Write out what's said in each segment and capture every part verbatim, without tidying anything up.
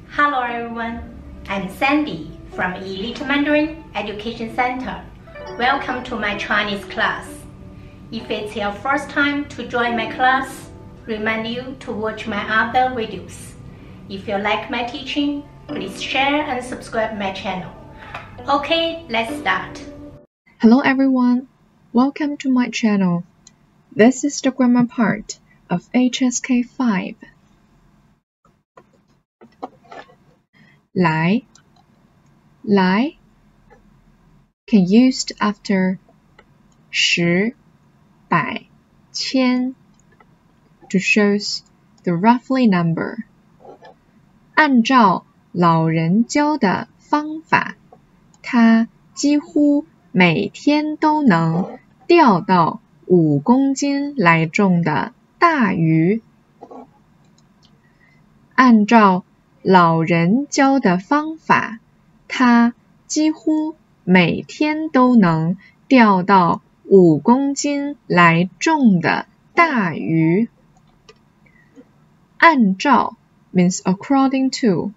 Hello everyone, I'm Sandy from Elite Mandarin Education Center. Welcome to my Chinese class. If it's your first time to join my class, remind you to watch my other videos. If you like my teaching, please share and subscribe my channel. Okay, let's start. Hello everyone, welcome to my channel. This is the grammar part of H S K five. 来 来 can used after 十 百 千 to shows the roughly number. 按照老人教的方法，他几乎每天都能钓到五公斤来重的大鱼。按照老人教的方法，他几乎每天都能钓到五公斤来重的大鱼。按照 means according to.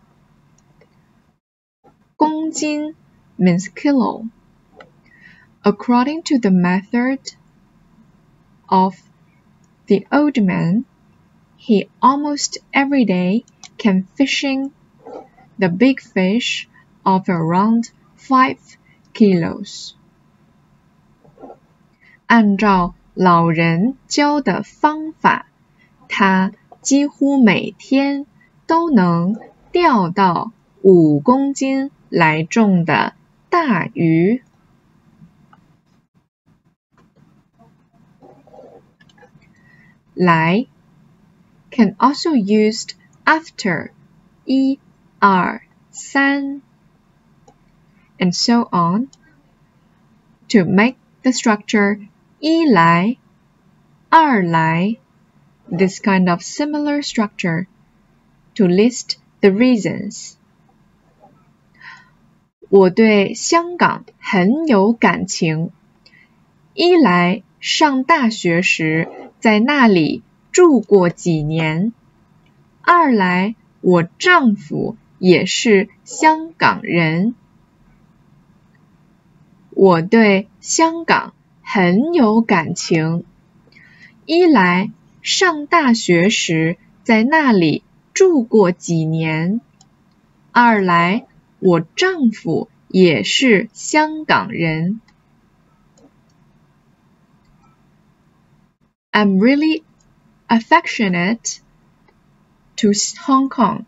公斤 means kilo. According to the method of the old man, he almost every day can fishing the big fish of around five kilos. 按照老人教的方法，他几乎每天都能钓到五公斤来重的大鱼。来 can also used after 一、二、三 and so on to make the structure 一来、二来 this kind of similar structure to list the reasons. 我对香港很有感情。一来上大学时在那里住过几年。二来，我丈夫也是香港人。我对香港很有感情。一来，上大学时在那里住过几年。二来，我丈夫也是香港人。I'm really affectionate to Hong Kong.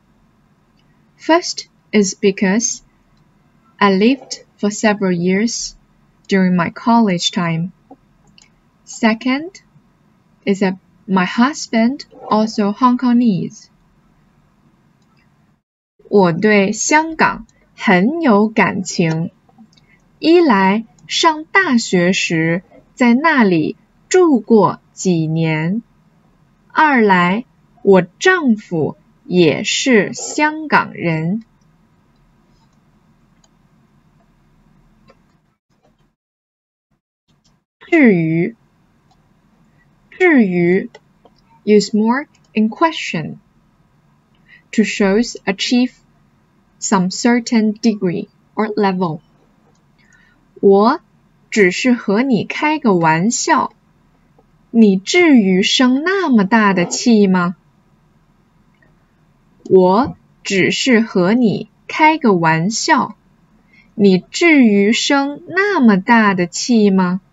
First is because I lived for several years during my college time. Second is that my husband also Hong Kongese. 我对香港很有感情。一来上大学时在那里住过几年。二来我丈夫也是香港人。至于至于 use more in question to shows achieve some certain degree or level. 我只是和你开个玩笑，你至于生那么大的气吗？我只是和你开个玩笑，你至于生那么大的气吗？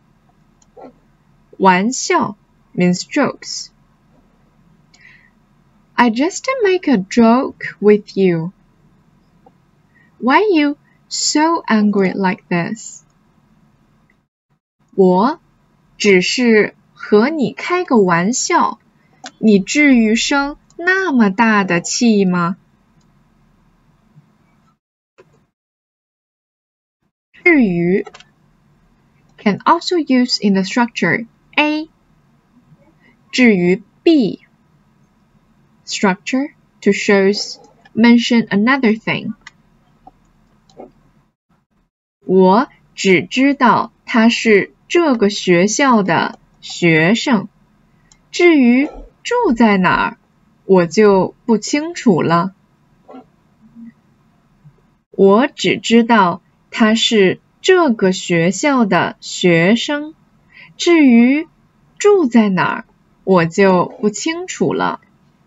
玩笑 means jokes. I just make a joke with you. Why are you so angry like this? 我只是和你开个玩笑，你至于生那么大的气吗？至于 can also use in the structure A. 至于 B. Structure to shows mention another thing. 我只知道他是这个学校的学生，至于住在哪儿，我就不清楚了。 我只知道他是这个学校的学生，至于住在哪儿，我就不清楚了。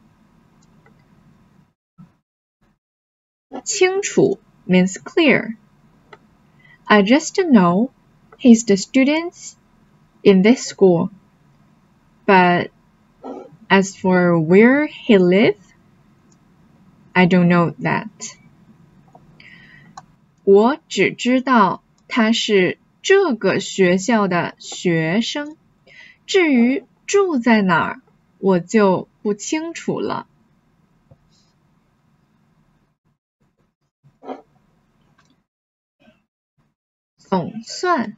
清楚 means clear. I just know he's the student in this school. But as for where he lives, I don't know that. 我只知道他是这个学校的学生，至于住在哪儿，我就不清楚了。总算，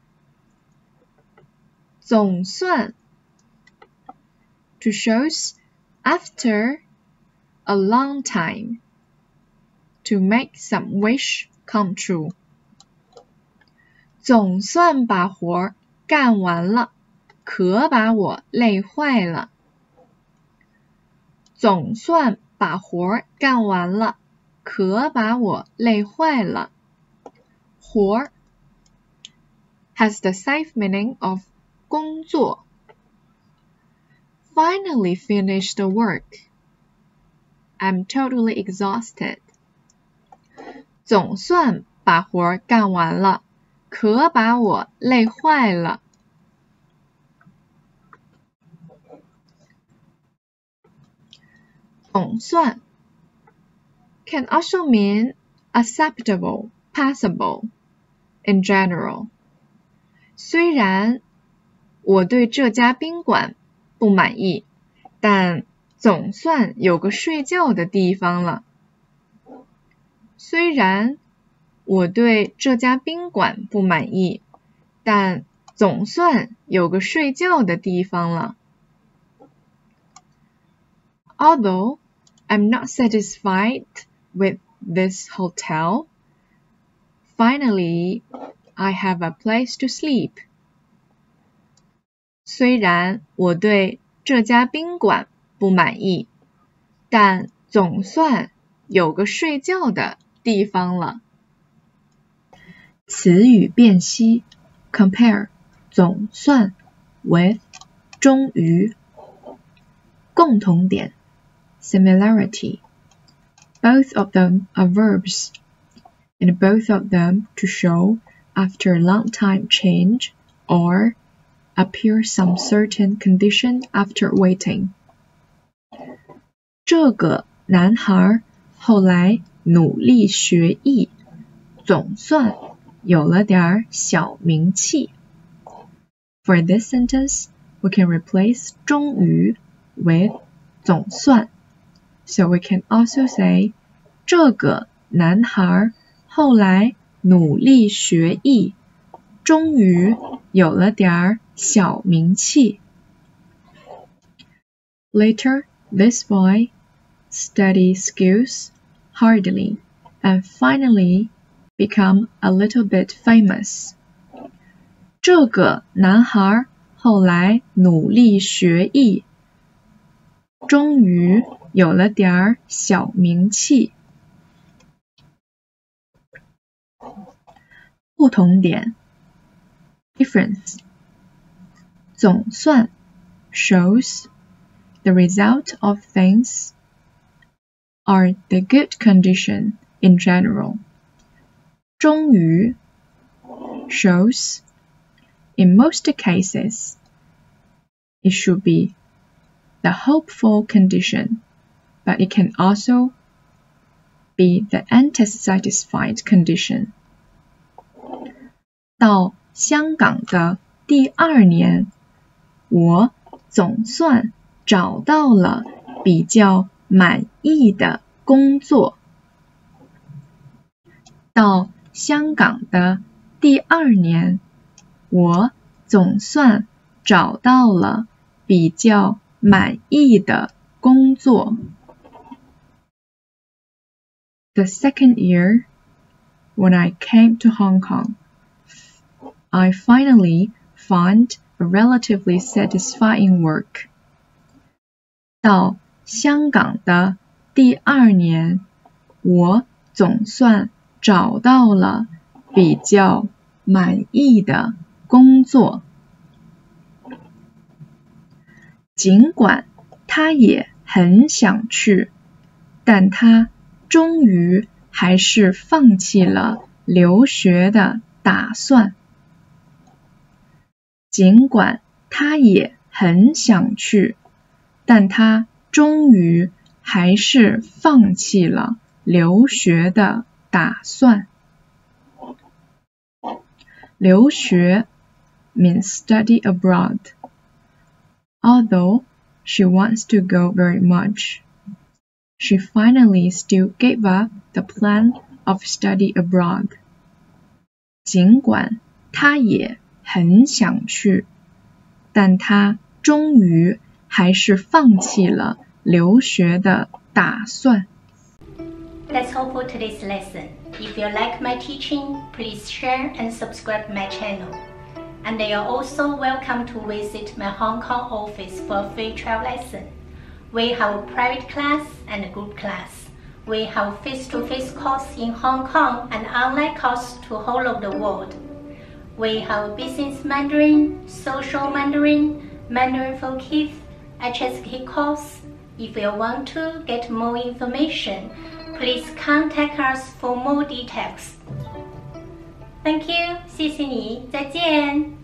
总算 to shows after a long time, to make some wish come true. 总算把活干完了，可把我累坏了。总算把活干完了，可把我累坏了。活 has the safe meaning of 工作。Finally finished the work. I'm totally exhausted. 总算把活干完了，可把我累坏了。总算 can also mean acceptable, passable, in general. 虽然我对这家宾馆不满意，但总算有个睡觉的地方了。虽然我对这家宾馆不满意，但总算有个睡觉的地方了。Although I'm not satisfied with this hotel, finally I have a place to sleep. 虽然我对这家宾馆不满意，但总算有个睡觉的地方了。词语辨析 compare 总算 with 终于。共同点 similarity. Both of them are verbs, and both of them to show after a long time change or appear some certain condition after waiting. 这个男孩后来努力学艺，总算有了点小名气。For this sentence, we can replace 终于 with 总算. So we can also say 这个男孩后来努力学艺，终于有了点小名气。Later, this boy studied skills hardly and finally become a little bit famous. 这个男孩后来努力学艺，终于有了点小名气。不同点 difference 总算 shows the result of things are the good condition in general. 终于 shows in most cases it should be the hopeful condition, but it can also be the unsatisfied condition. 到香港的第二年，我总算找到了比较满意的工作。到香港的第二年，我总算找到了比较满意的工作。The second year, when I came to Hong Kong, I finally found a relatively satisfying work. 到香港的第二年，我总算找到了比较满意的工作。尽管他也很想去，但他终于还是放弃了留学的打算。尽管他也很想去，但他终于还是放弃了留学的打算。留学 means study abroad. Although she wants to go very much, she finally still gave up the plan of study abroad. 尽管她也很想去，但她终于还是放弃了留学的打算。 That's all for today's lesson. If you like my teaching, please share and subscribe my channel. And you are also welcome to visit my Hong Kong office for a free trial lesson. We have a private class and a group class. We have face-to-face course in Hong Kong and online course to whole of the world. We have business Mandarin, social Mandarin, Mandarin for kids, H S K course. If you want to get more information, please contact us for more details. Thank you, 谢谢你，再见。